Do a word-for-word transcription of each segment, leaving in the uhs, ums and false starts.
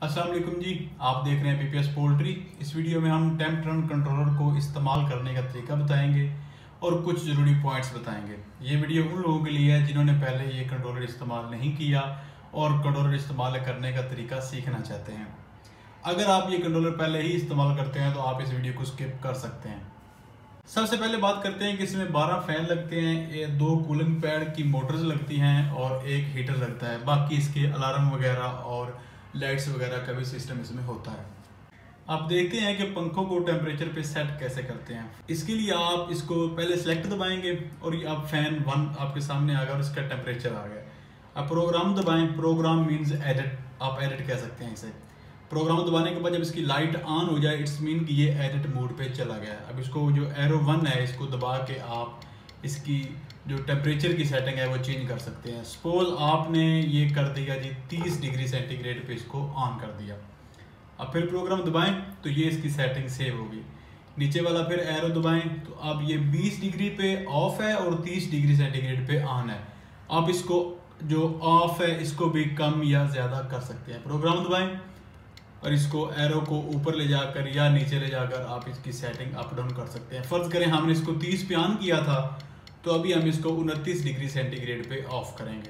अस्सलाम वालेकुम जी, आप देख रहे हैं पीपीएस पोल्ट्री। इस वीडियो में हम टेम्प रन कंट्रोलर को इस्तेमाल करने का तरीका बताएंगे और कुछ ज़रूरी पॉइंट्स बताएंगे। ये वीडियो उन लोगों के लिए है जिन्होंने पहले ये कंट्रोलर इस्तेमाल नहीं किया और कंट्रोलर इस्तेमाल करने का तरीका सीखना चाहते हैं। अगर आप ये कंट्रोलर पहले ही इस्तेमाल करते हैं तो आप इस वीडियो को स्किप कर सकते हैं। सबसे पहले बात करते हैं कि इसमें बारह फैन लगते हैं, दो कूलिंग पैड की मोटर्स लगती हैं और एक हीटर लगता है। बाकी इसके अलार्म वगैरह और लाइट्स वगैरह का भी सिस्टम इसमें होता है। आप देखते हैं कि पंखों को टेम्परेचर पे सेट कैसे करते हैं। इसके लिए आप इसको पहले सेलेक्ट दबाएंगे और ये आप फैन वन आपके सामने आ गया और इसका टेम्परेचर आ गया। आप प्रोग्राम दबाएं, प्रोग्राम मीन्स एडिट, आप एडिट कह सकते हैं इसे। प्रोग्राम दबाने के बाद जब इसकी लाइट ऑन हो जाए इट्स मीन कि ये एडिट मोड पे चला गया है। अब इसको जो एरो वन है इसको दबा के आप इसकी जो टेम्परेचर की सेटिंग है वो चेंज कर सकते हैं। सपोज आपने ये कर दिया जी तीस डिग्री सेंटीग्रेड पे इसको ऑन कर दिया। अब फिर प्रोग्राम दबाएं तो ये इसकी सेटिंग सेव होगी। नीचे वाला फिर एरो दबाएं तो अब ये बीस डिग्री पे ऑफ है और तीस डिग्री सेंटीग्रेड पे ऑन है। आप इसको जो ऑफ है इसको भी कम या ज़्यादा कर सकते हैं। प्रोग्राम दबाएं और इसको एरो को ऊपर ले जाकर या नीचे ले जाकर आप इसकी सेटिंग अप डाउन कर सकते हैं। फर्ज करें हमने इसको तीस पे ऑन किया था तो अभी हम इसको उनतीस डिग्री सेंटीग्रेड पे ऑफ करेंगे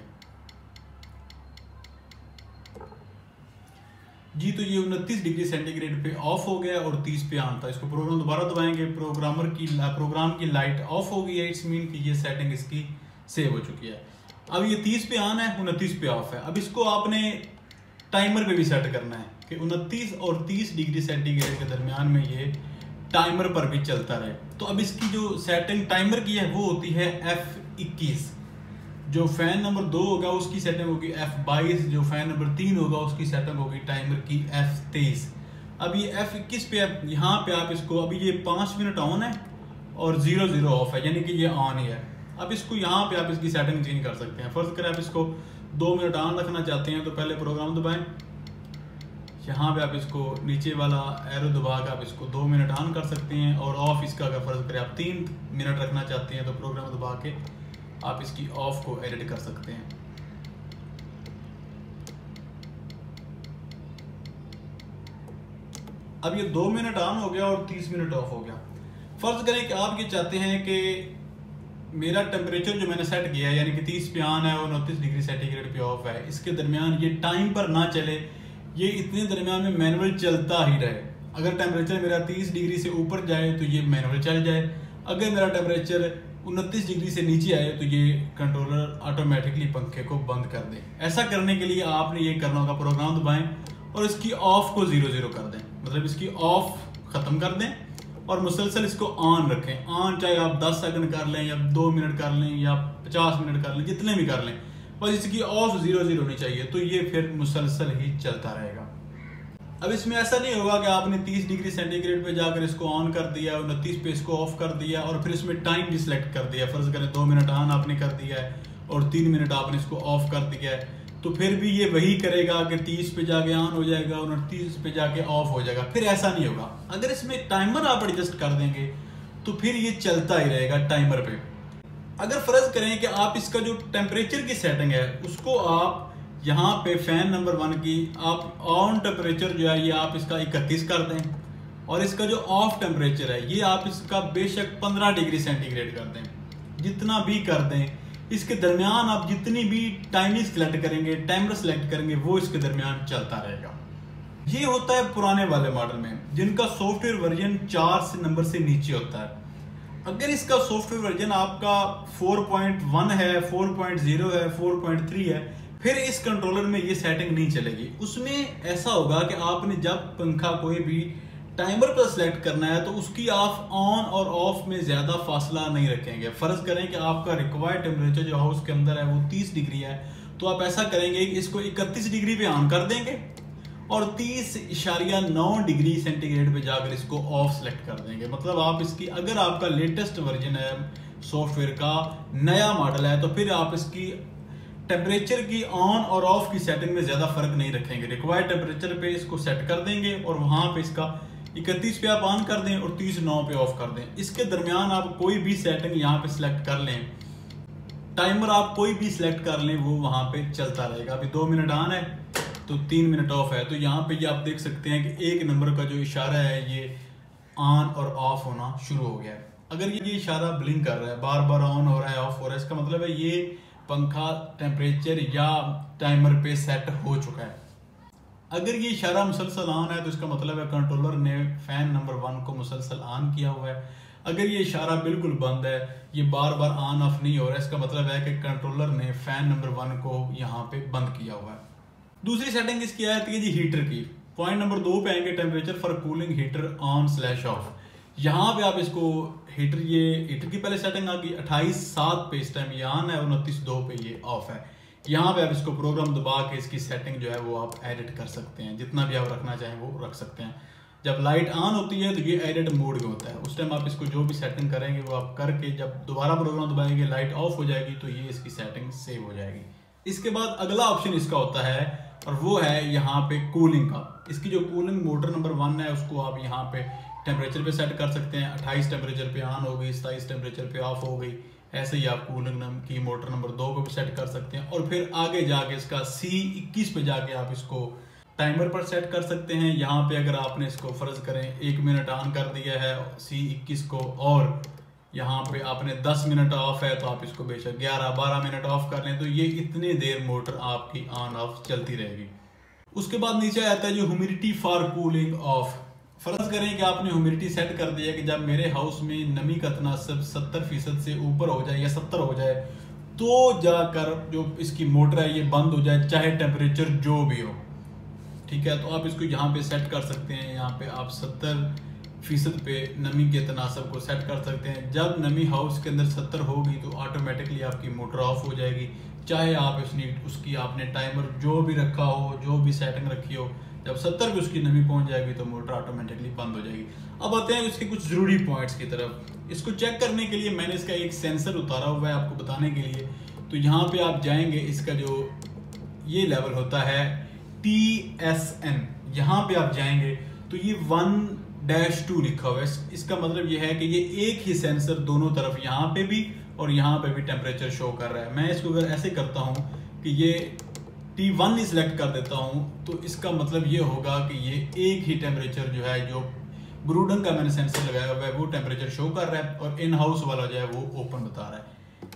जी। तो ये उनतीस डिग्री सेंटीग्रेड पे ऑफ हो गया और तीस पे ऑन था। इसको प्रोग्राम दोबारा दबाएंगे, प्रोग्रामर की प्रोग्राम की लाइट ऑफ हो गई है। इट्स मीन कि ये सेटिंग इसकी सेव हो चुकी है। अब ये तीस पे ऑन है, उनतीस पे ऑफ है। अब इसको आपने टाइमर पे भी सेट करना है कि उनतीस और तीस डिग्री सेंटीग्रेड के दरमियान में ये टाइमर पर भी चलता रहे। तो अब इसकी जो सेटिंग टाइमर की है वो होती है एफ इक्कीस। जो फैन नंबर दो होगा उसकी सेटिंग होगी एफ बाईस। जो फैन नंबर तीन होगा उसकी सेटिंग होगी टाइमर की एफ तेईस। अब ये एफ इक्कीस पे यहाँ पे आप इसको अभी ये पाँच मिनट ऑन है और जीरो जीरो ऑफ है, यानी कि ये ऑन ही है। अब इसको यहाँ पे आप इसकी सेटिंग चेंज कर सकते हैं। फर्ज करें आप इसको दो मिनट ऑन रखना चाहते हैं तो पहले प्रोग्राम दबाएं, यहाँ पे आप इसको नीचे वाला एरो दबा के आप इसको दो मिनट ऑन कर सकते हैं। और ऑफ इसका अगर फर्ज करें आप तीन मिनट रखना चाहते हैं तो प्रोग्राम दबा के आप इसकी ऑफ को एडिट कर सकते हैं। अब ये दो मिनट ऑन हो गया और तीस मिनट ऑफ हो गया। फर्ज करें कि आप ये चाहते हैं कि मेरा टेम्परेचर जो मैंने सेट किया है यानी कि तीस पे ऑन है और उनतीस डिग्री सेंटीग्रेड पे ऑफ है, इसके दरमियान ये टाइम पर ना चले, ये इतने दरमियान में मैनुअल चलता ही रहे। अगर टेम्परेचर मेरा तीस डिग्री से ऊपर जाए तो ये मैनुअल चल जाए, अगर मेरा टेम्परेचर उनतीस डिग्री से नीचे आए तो ये कंट्रोलर ऑटोमेटिकली पंखे को बंद कर दे। ऐसा करने के लिए आपने ये करना होगा, प्रोग्राम दबाएं और इसकी ऑफ को जीरो जीरो कर दें, मतलब इसकी ऑफ खत्म कर दें और मुसलसल इसको ऑन रखें। ऑन चाहे आप दस सेकंड कर लें या दो मिनट कर लें या पचास मिनट कर लें, जितने भी कर लें, बस इसकी ऑफ जीरो जीरो होनी चाहिए। तो ये फिर मुसलसल ही चलता रहेगा। अब इसमें ऐसा नहीं होगा कि आपने तीस डिग्री सेंटीग्रेड पे जाकर इसको ऑन कर दिया, उनतीस पे इसको ऑफ कर दिया और फिर इसमें टाइम भी सिलेक्ट कर दिया। फर्ज करें दो मिनट ऑन आपने कर दिया है और तीन मिनट आपने इसको ऑफ कर दिया है, तो फिर भी ये वही करेगा कि तीस पे जाके ऑन हो जाएगा, उनतीस पे जाके ऑफ हो जाएगा। फिर ऐसा नहीं होगा। अगर इसमें टाइमर आप एडजस्ट कर देंगे तो फिर ये चलता ही रहेगा टाइमर पे। अगर फर्ज करें कि आप इसका जो टेम्परेचर की सेटिंग है उसको आप यहाँ पे फैन नंबर वन की आप ऑन टेम्परेचर जो है ये आप इसका इकतीस कर दें और इसका जो ऑफ टेम्परेचर है ये आप इसका बेशक पंद्रह डिग्री सेंटीग्रेड कर दें। जितना भी कर दें, इसके दरमियान आप जितनी भी टाइमिंग सेलेक्ट करेंगे, टाइमर सेलेक्ट करेंगे, वो इसके दरमियान चलता रहेगा। ये होता है पुराने वाले मॉडल में जिनका सॉफ्टवेयर वर्जन चार से नंबर से नीचे होता है। अगर इसका सॉफ्टवेयर वर्जन आपका फोर पॉइंट वन है, फोर पॉइंट ज़ीरो है, फोर पॉइंट थ्री है, फिर इस कंट्रोलर में ये सेटिंग नहीं चलेगी। उसमें ऐसा होगा कि आपने जब पंखा कोई भी टाइमर पर सिलेक्ट करना है तो उसकी आप ऑन और ऑफ में ज्यादा फासला नहीं रखेंगे। फर्ज करें कि आपका रिक्वायर्ड टेम्परेचर जो हाउस के अंदर है वो तीस डिग्री है, तो आप ऐसा करेंगे कि इसको इकतीस डिग्री पे ऑन कर देंगे और तीस इशारिया नौ डिग्री सेंटीग्रेड पे जाकर इसको ऑफ सेलेक्ट कर देंगे। मतलब आप इसकी अगर आपका लेटेस्ट वर्जन है सॉफ्टवेयर का, नया मॉडल है, तो फिर आप इसकी टेम्परेचर की ऑन और ऑफ की सेटिंग में ज्यादा फर्क नहीं रखेंगे। रिक्वायर्ड टेम्परेचर पे इसको सेट कर देंगे और वहां पे इसका इकतीस पे आप ऑन कर दें और तीस नौ पे ऑफ कर दें। इसके दरमियान आप कोई भी सेटिंग यहाँ पे सिलेक्ट कर लें, टाइमर आप कोई भी सिलेक्ट कर लें, वो वहां पे चलता रहेगा। अभी दो मिनट ऑन है तो तीन मिनट ऑफ है। तो यहाँ पे ये आप देख सकते हैं कि एक नंबर का जो इशारा है ये ऑन और ऑफ होना शुरू हो गया है। अगर ये इशारा ब्लिंक कर रहा है, बार बार ऑन हो रहा है, ऑफ हो रहा है, इसका मतलब है ये पंखा टेम्परेचर या टाइमर पे सेट हो चुका है। अगर ये इशारा मुसलसल ऑन है तो इसका मतलब है कंट्रोलर ने फैन नंबर वन को मुसलसल ऑन किया हुआ है। अगर ये इशारा बिल्कुल बंद है, ये बार बार ऑन ऑफ नहीं हो रहा है, इसका मतलब है कि कंट्रोलर ने फैन नंबर वन को यहाँ पे बंद किया हुआ है। दूसरी सेटिंग इसकी आती है जी हीटर की। पॉइंट नंबर दो पे आएंगे, temperature for cooling heater on slash off. यहाँ पे आप इसको हीटर, ये हीटर की पहले सेटिंग आ गई अट्ठाईस सात पे, इस टाइम ये ऑन है, उनतीस दो पे ये ऑफ है। यहाँ पे आप इसको प्रोग्राम दबा के इसकी सेटिंग जो है वो आप एडिट कर सकते हैं, जितना भी आप रखना चाहें वो रख सकते हैं। जब लाइट ऑन होती है तो ये एडिट मोड में होता है, उस टाइम आप इसको जो भी सेटिंग करेंगे वो आप करके जब दोबारा प्रोग्राम दबाएंगे लाइट ऑफ हो जाएगी तो ये इसकी सेटिंग सेव हो जाएगी। इसके बाद अगला ऑप्शन इसका होता है और वो है यहाँ पे कूलिंग का। इसकी जो कूलिंग मोटर नंबर वन है उसको आप यहाँ पे टेम्परेचर पे सेट कर सकते हैं। अट्ठाईस टेम्परेचर पे ऑन हो गई, सताईस टेम्परेचर पे ऑफ हो गई। ऐसे ही आप कूलिंग की मोटर नंबर दो को भी सेट कर सकते हैं और फिर आगे जाके इसका सी इक्कीस पे जाके आप इसको टाइमर पर सेट कर सकते हैं। यहाँ पे अगर आपने इसको फर्ज करें एक मिनट ऑन कर दिया है सी इक्कीस को और यहाँ पे आपने दस मिनट ऑफ है तो आप इसको बेशक ग्यारह बारह मिनट ऑफ कर लें तो ये इतनी देर मोटर आपकी ऑन ऑफ चलती रहेगी। उसके बाद नीचे आता है जो ह्यूमिडिटी फॉर कूलिंग ऑफ। फर्ज करें कि आपने ह्यूमिडिटी सेट कर दिया कि जब मेरे हाउस में नमी का तनासब सत्तर फीसद से ऊपर हो जाए या सत्तर हो जाए तो जाकर जो इसकी मोटर है ये बंद हो जाए, चाहे टेम्परेचर जो भी हो। ठीक है, तो आप इसको यहाँ पे सेट कर सकते हैं। यहाँ पे आप सत्तर फीसद पे नमी के तनासब को सेट कर सकते हैं। जब नमी हाउस के अंदर सत्तर होगी तो ऑटोमेटिकली आपकी मोटर ऑफ हो जाएगी, चाहे आप उसने उसकी आपने टाइमर जो भी रखा हो, जो भी सेटिंग रखी हो, जब सत्तर पे उसकी नमी पहुंच जाएगी तो मोटर ऑटोमेटिकली बंद हो जाएगी। अब आते हैं इसके कुछ ज़रूरी पॉइंट्स की तरफ। इसको चेक करने के लिए मैंने इसका एक सेंसर उतारा हुआ है आपको बताने के लिए। तो यहाँ पे आप जाएंगे, इसका जो ये लेवल होता है टी एस एन, यहाँ पे आप जाएंगे तो ये वन डैश टू लिखा हुआ है। इसका मतलब ये है कि ये एक ही सेंसर दोनों तरफ, यहाँ पे भी और यहाँ पे भी टेम्परेचर शो कर रहा है। मैं इसको अगर ऐसे करता हूँ कि ये टी वन ही सिलेक्ट कर देता हूँ तो इसका मतलब ये होगा कि ये एक ही टेम्परेचर जो है, जो ब्रूडन का मैंने सेंसर लगाया हुआ है वो टेम्परेचर शो कर रहा है और इन हाउस वाला जो है वो ओपन बता रहा है।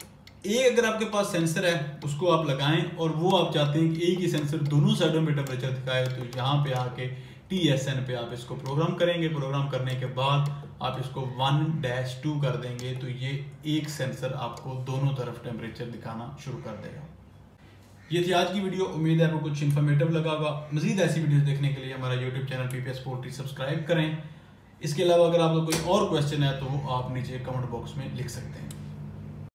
एक अगर आपके पास सेंसर है उसको आप लगाएं और वो आप चाहते हैं कि एक ही सेंसर दोनों साइडों में टेम्परेचर दिखाए तो यहाँ पे आके टी एस एन पे आप इसको प्रोग्राम करेंगे। प्रोग्राम करने के बाद आप इसको वन डैश टू कर देंगे तो ये एक सेंसर आपको दोनों तरफ टेम्परेचर दिखाना शुरू कर देगा। ये थी आज की वीडियो, उम्मीद है आपको कुछ इन्फॉर्मेटिव लगा होगा। मजीद ऐसी वीडियोस देखने के लिए हमारा YouTube channel PPS poultry subscribe करें। इसके अलावा अगर आपको कोई और क्वेश्चन है तो वो आप नीचे कमेंट बॉक्स में लिख सकते हैं।